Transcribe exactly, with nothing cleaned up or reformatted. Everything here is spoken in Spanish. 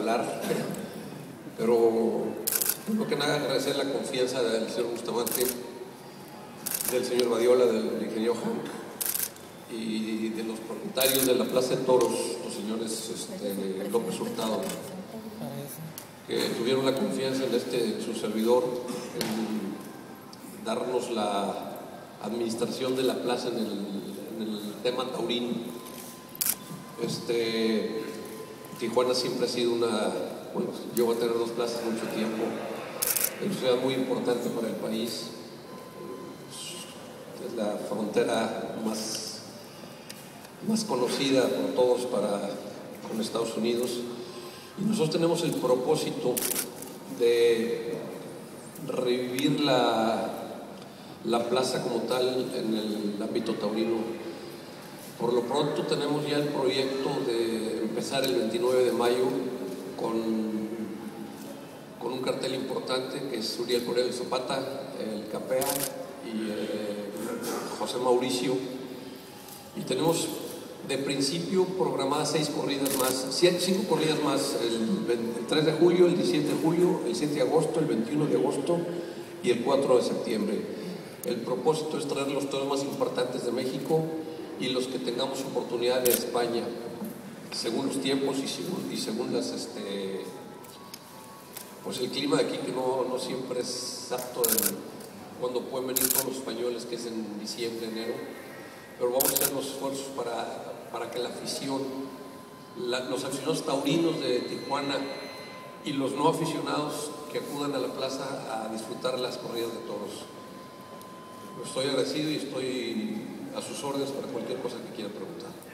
hablar, pero primero que nada agradecer la confianza del señor Bustamante, del señor Badiola, del ingeniero Hank y de los propietarios de la Plaza de Toros, los señores este, López Hurtado, que tuvieron la confianza en este su servidor en darnos la administración de la plaza en el, en el tema taurino. Este, Tijuana siempre ha sido una, bueno, yo voy a tener dos plazas mucho tiempo, es una ciudad muy importante para el país, es la frontera más, más conocida por todos para, con Estados Unidos, y nosotros tenemos el propósito de revivir la, la plaza como tal en el ámbito taurino. Por lo pronto tenemos ya el proyecto de empezar el veintinueve de mayo con, con un cartel importante que es Uriel Correa Zapata, el Capea y eh, José Mauricio, y tenemos de principio programadas seis corridas más, siete, cinco corridas más, el, el tres de julio, el diecisiete de julio, el siete de agosto, el veintiuno de agosto y el cuatro de septiembre. El propósito es traer los toros más importantes de México y los que tengamos oportunidad de España, según los tiempos y según, y según las, este, pues el clima de aquí, que no, no siempre es apto en, cuando pueden venir todos los españoles, que es en diciembre, enero, pero vamos a hacer los esfuerzos para, para que la afición, la, los aficionados taurinos de Tijuana y los no aficionados que acudan a la plaza a disfrutar las corridas de toros. Estoy agradecido y estoy a sus órdenes para cualquier cosa que quiera preguntar.